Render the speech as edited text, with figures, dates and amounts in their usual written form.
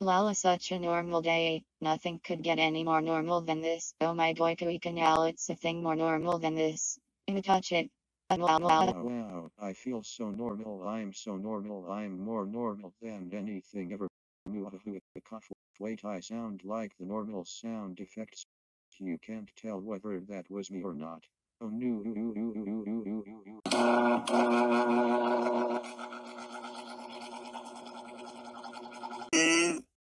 Lala, such a normal day. Nothing could get any more normal than this. Oh my boy, now it's a thing more normal than this. Touch it. Wow, I feel so normal. I'm so normal. I'm more normal than anything ever. Wait, I sound like the normal sound effects. You can't tell whether that was me or not. Oh no.